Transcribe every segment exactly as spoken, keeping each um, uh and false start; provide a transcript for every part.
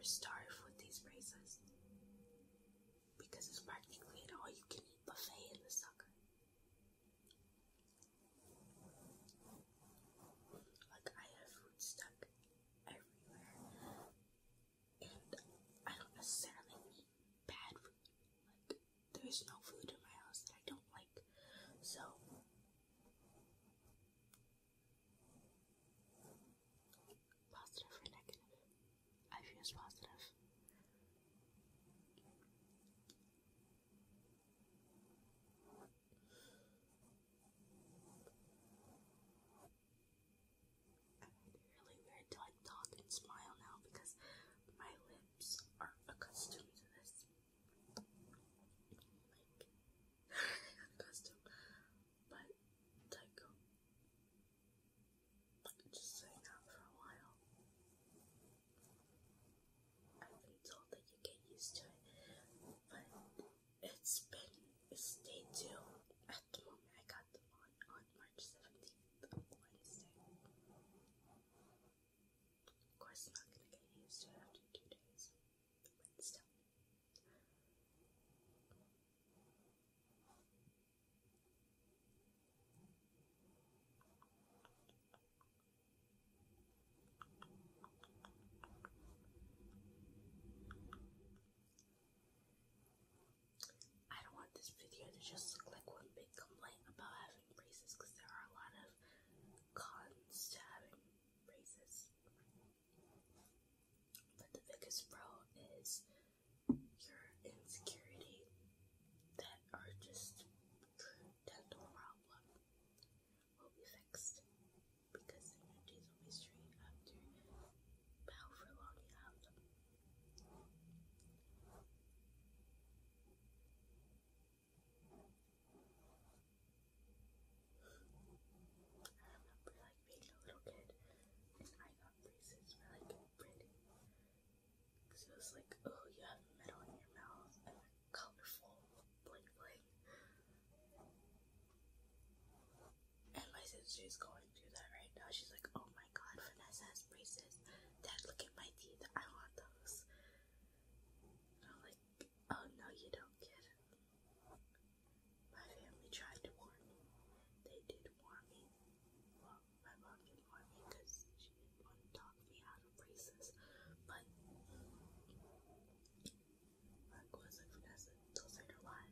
starve with these braces because it's practically an all-you-can-eat buffet in the sucker. Like, I have food stuck everywhere, and I don't necessarily eat bad food. Like, there's no food in my house that I don't like, so positive or negative? I feel it's positive. Really weird to like talk and smile now because my lips are accustomed to this. Like, accustomed, but like, just saying out for a while. I've been told that you get used to it, but it's been it's day two at the moment. I got them on on March seventeenth, Wednesday. Of course, I'm not gonna get used to it after two days, but still. I don't want this video to just look like one big complaint about having braces, because there are a lot of cons to having braces. But the biggest pro is your insecurity that are just your dental problem will be fixed, because then your teeth will be straight after however long you have them. I remember like being a little kid and I thought braces were like pretty, because it was like, oh, you have metal in your mouth and like colorful bling bling. And my sister is going through that right now. She's like, oh my god, Vanessa has braces. Dad, look at my teeth. I want those. And I'm like, oh no, you don't, kid. My family tried to warn me. They did warn me. Well, my mom didn't warn me because she didn't want to talk me out of braces. But like, was like, Vanessa, those are the lie.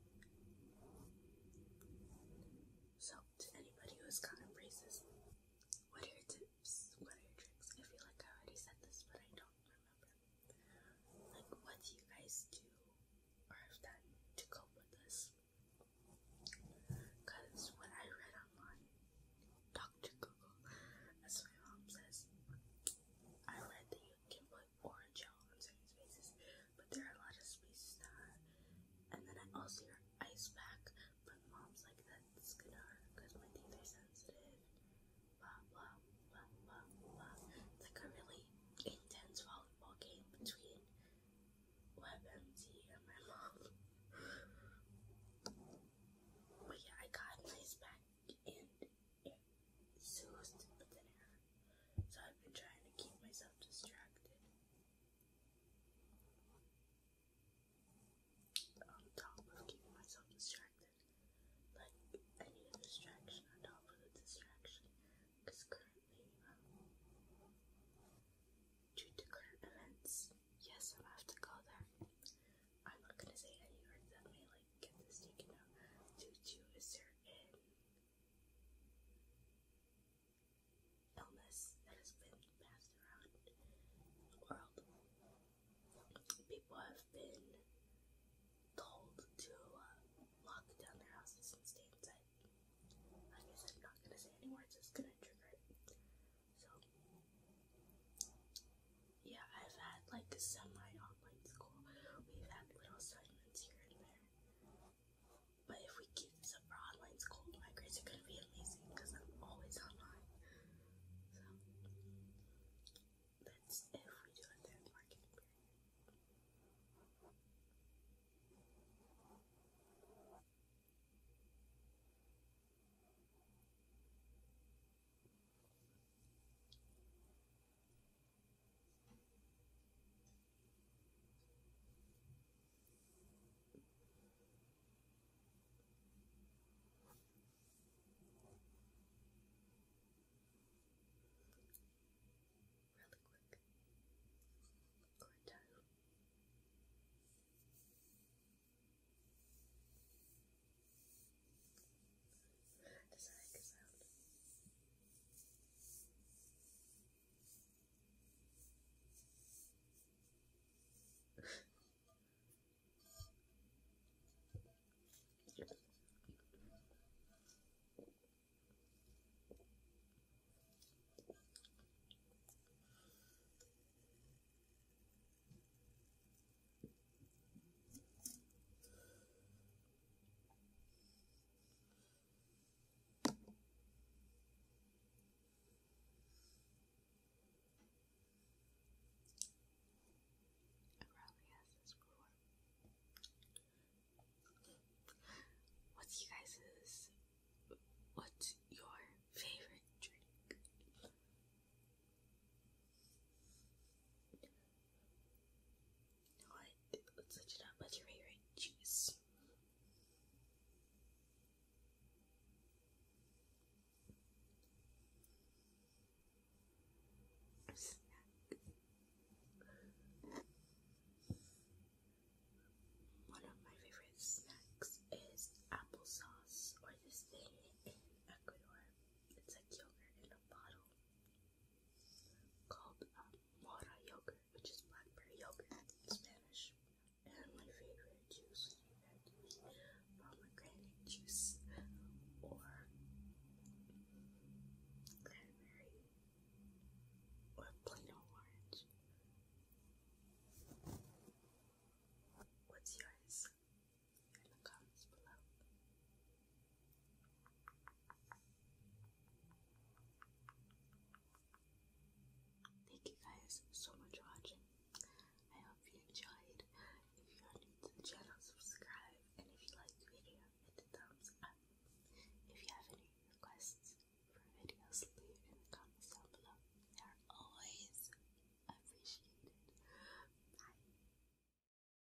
So, to anybody who has gotten braces, what are your tips? What are your tricks? I feel like I already said this, but I don't remember. Like, what do you guys do or have done to cope with this? Because when I read online, Doctor Google, as my mom says, I read that you can put orange gel on certain spaces, but there are a lot of spaces that hurt. And then I also hear ice pack, but mom's like, that's gonna hurt because my teeth are sensitive. Blah blah blah blah blah. It's like a really intense volleyball game between WebMD and my mom. But yeah, I got an ice pack and it soothed, but then it hurt. So I've been trying to keep myself distracted. On top of keeping myself distracted. Like, I need a distraction on top of the distraction. Because currently, um, due to current events, yes, I'm gonna have to go there. I'm not gonna say any words that may, like, get this taken out. Due to a certain illness that has been passed around the world. People have been told to uh, lock down their houses and stay inside. Like I said, I'm not gonna say any words, it's gonna trigger it. So, yeah, I've had like a semi